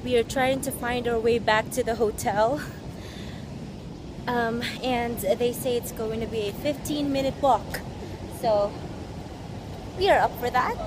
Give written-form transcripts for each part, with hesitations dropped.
We are trying to find our way back to the hotel. And they say it's going to be a 15-minute walk. So we are up for that.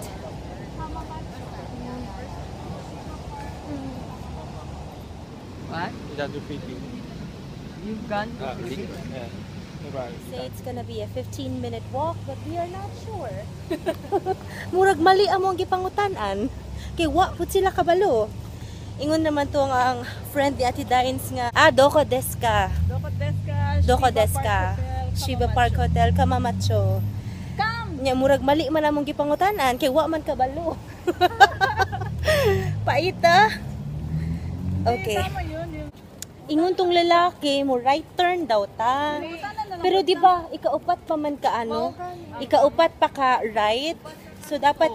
What? You've gone to Fiji? They say it's gonna be a 15-minute walk, but we are not sure. Murag mali among gipangutanan. Kay wa pud sila kabalo. Ingon naman to ang friend ni Ate Dines nga, Doko Deska. Doko Deska. Shiba Park Hotel, Kamamacho. Nya murag mali man among gipangutanan kay wa man kabalo. Paita. Okay. Ingon tong lalaki mo right turn daw ta. Pero di ba ikaupat pa man ka ano? Ikaupat pa ka right. So dapat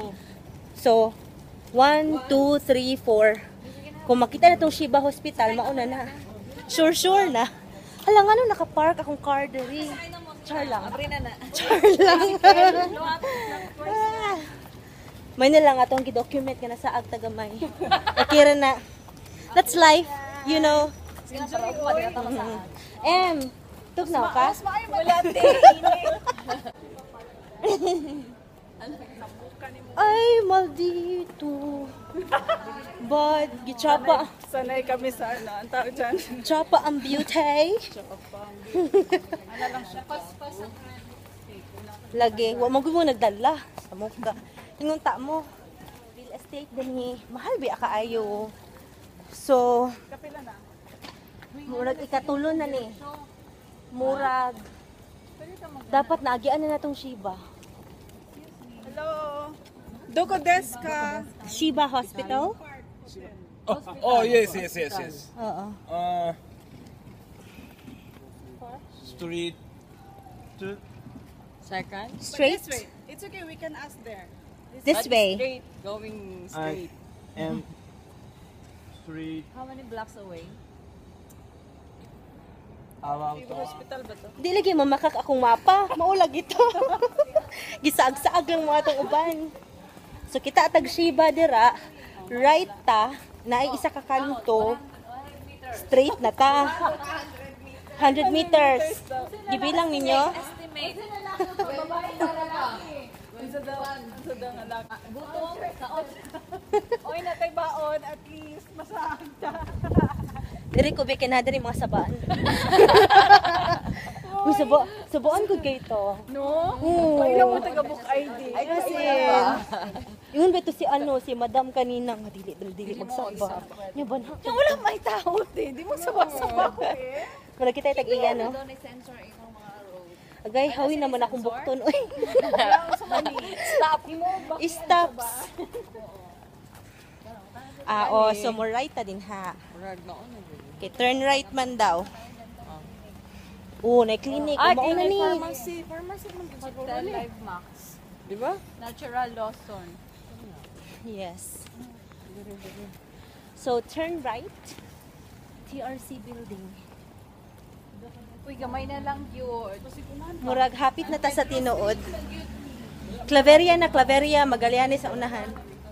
1 2 3 4. Kung makita na tong Shiba Hospital, mauna na. Sure na. Hala nga nung nakapark akong car diri. Char lang. Char lang. May na lang atong gidocument ka na sa ag tagamay. Okay ra na. That's life, you know. Tugnaw ka? Wala Ay, maldito. But, gichapa. Sanay kami sa ang tao dyan. Chapa ang beauty. Ano lang siya? Lagi. Huwag mo nagdala. Sa mukha. Tingunta mo. Real estate din ni. Mahal biya kaayo. So, Kapila na. murag ikatulo na ni. Murag. Dapat naagian na natong Shiba. Hello. Doko Deska. Shiba Hospital? Oh, yes. Oo. Street. Second. Straight? It's okay, we can ask there. This way. Straight. Going straight. And street. How many blocks away? About Hospital ba to? Di lagi mamakak akong mapa. Maulag ito. Gisaag-saag lang mga itong uban. So kita atag Shiba dira. Right ta. Naay isa ka kanto. Straight na ta. 100 meters. Gibilang ninyo? Estimate. Oy, natay baon, at least masahag ta. Diri ko be kinadiri mga sabaan. Uy, sabaan ko kay to. No? Oo. Pailan mo taga-book ID. Ay kasi yun ba ito si si madam kanina nga dili magsaba. Nya banha. Yung wala may tao, di mo sabah-sabah eh. Wala kita tag-iya no. Doon i-sensor yung mga road. Agay hawi naman akong bukton. Uy. Stop mo. Stops. So mo right ta din ha. Okay, turn right man daw. Na clinic. Mao na ni. Pharmacy man Hotel Live Max. Di ba? Natural Lawson. Yes. So turn right. TRC building. Uy, gamay na lang yun. Murag hapit na ta sa tinuod. Claveria, Magallanes sa unahan.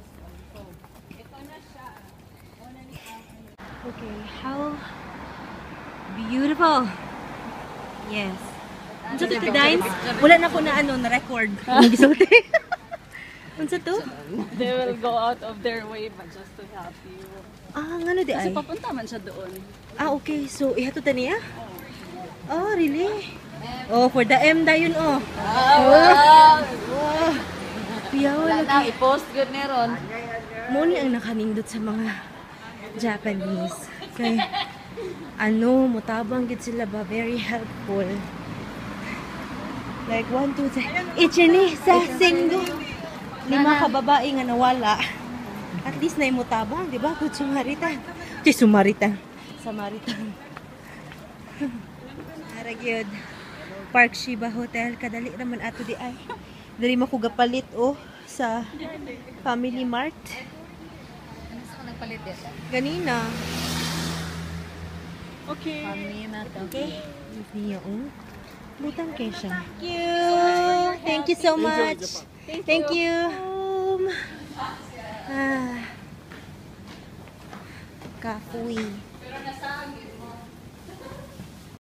Okay, how beautiful. Yes. Unsa to Dines? Wala na ko na na-record. Gisulti. Unsa to? They will go out of their way but just to help you. Ngano di ay? Kasi papunta man siya doon. Okay. So, ihatod ta niya? Oh, really? Oh, for the M dayon oh. Wow! Piyaw lagi. I-post good meron. Mo ni ang nakanindot sa mga Japanese. Kay mutabang gid sila ba, very helpful. Like 1 2 3. Ichini sa singgo. 5 ka babae nga nawala. At least na mutabang, di ba? Good Samaritan. Samaritan. Ara gyud. Park Shiba Hotel, kadali naman ato di ay. Diri mo ko gapalit sa Family Mart. Ano sa nagpalit dito? Ganina. Okay. Okay. Niyo. Butang kay siya. Thank you so much. Thank you. Kahoy.